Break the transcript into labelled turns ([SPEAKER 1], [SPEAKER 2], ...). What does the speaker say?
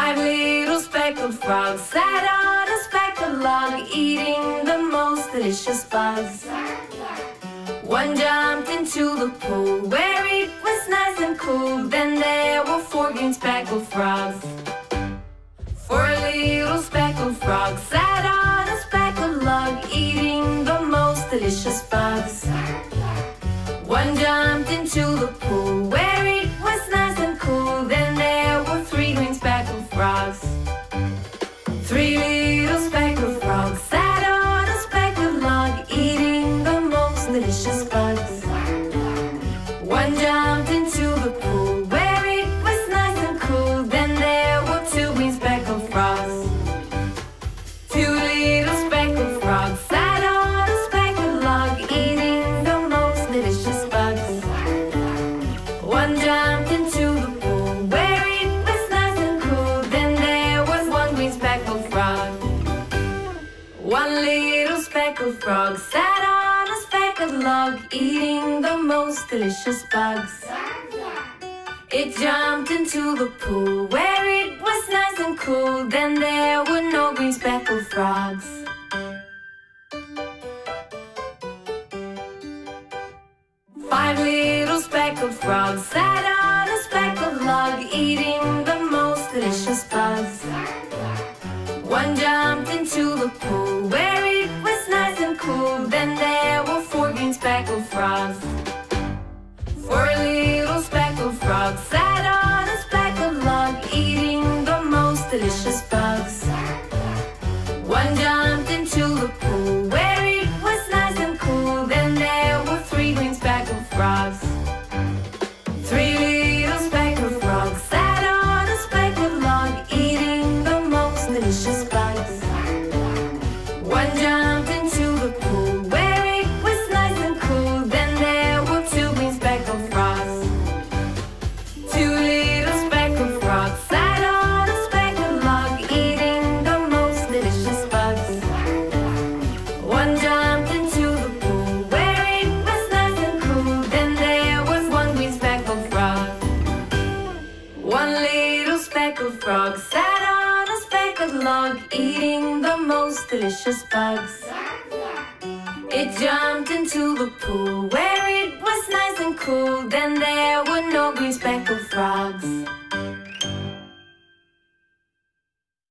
[SPEAKER 1] Five little speckled frogs sat on a speckled log, eating the most delicious bugs. One jumped into the pool where it was nice and cool. Then there were four green speckled frogs. Four little speckled frogs sat on a speckled log, eating the most delicious bugs. One jumped into the pool where it was nice and cool. Then there were three green speckled frogs. Three little speckled frogs sat on a speckled log, eating the most delicious bugs. One jumped into the pool where it was nice and cool. Then there were two green speckled frogs. Two little speckled frogs sat on a speckled log, eating the most delicious bugs. One jumped into the pool where it was nice and cool. Then there was one green speckled frog. One little speckled frog sat on a speckled log, eating the most delicious bugs. It jumped into the pool where it was nice and cool. Then there were no green speckled frogs. Five little speckled frogs sat on a speckled log, eating the most delicious bugs. One jumped into the pool where it was nice and cool. Then there were four green speckled frogs. Four little speckled frogs sat on a speckled log, eating the most delicious bugs. One jumped into the pool where it was nice and cool. Then there were three green speckled frogs. Three little speckled frogs sat on a speckled log, eating the most delicious bugs. One jumped into the pool where it was nice and cool. Then there were two green speckled frogs. Two little speckled frogs sat on a speckled log, eating the most delicious bugs. One jumped into the pool where it was nice and cool. Then there was one green speckled frog. One little speckled frog sat on a speckled log, eating the most delicious bugs. It jumped into the pool where it was nice and cool. Then there were no green speckled frogs.